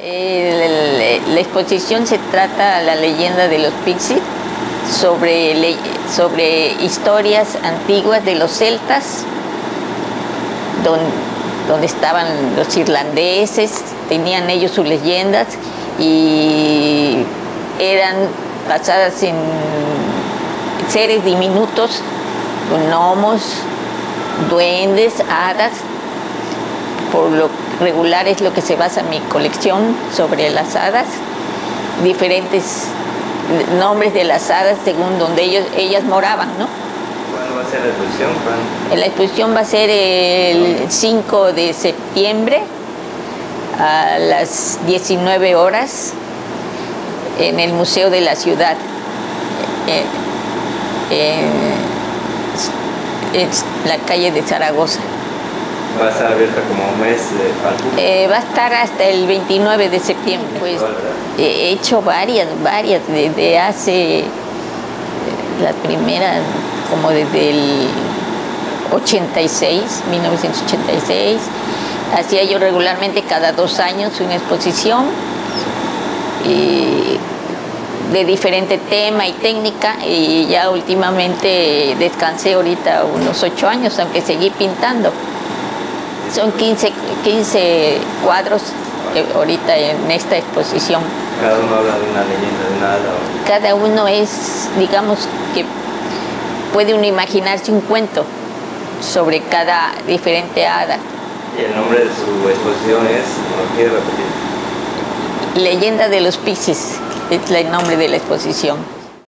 La exposición se trata la leyenda de los pixies sobre historias antiguas de los celtas, donde estaban los irlandeses, tenían ellos sus leyendas y eran basadas en seres diminutos, gnomos, duendes, hadas. Por lo regular es lo que se basa mi colección sobre las hadas, diferentes nombres de las hadas según donde ellas moraban, ¿no? ¿Cuándo va a ser la exposición? La exposición va a ser el 5 de septiembre a las 19 horas en el Museo de la Ciudad, en la calle de Zaragoza. ¿Va a estar abierta como un mes al público? Va a estar hasta el 29 de septiembre. Pues he hecho varias, desde hace la primera, como desde el 1986. Hacía yo regularmente cada 2 años una exposición de diferente tema y técnica, y ya últimamente descansé ahorita unos 8 años, aunque seguí pintando. Son 15 cuadros ahorita en esta exposición. ¿Cada uno habla de una leyenda, de una hada? Cada uno es, digamos, que puede uno imaginarse un cuento sobre cada diferente hada. ¿Y el nombre de su exposición es, no quiere repetir? Leyenda de los pixies es el nombre de la exposición.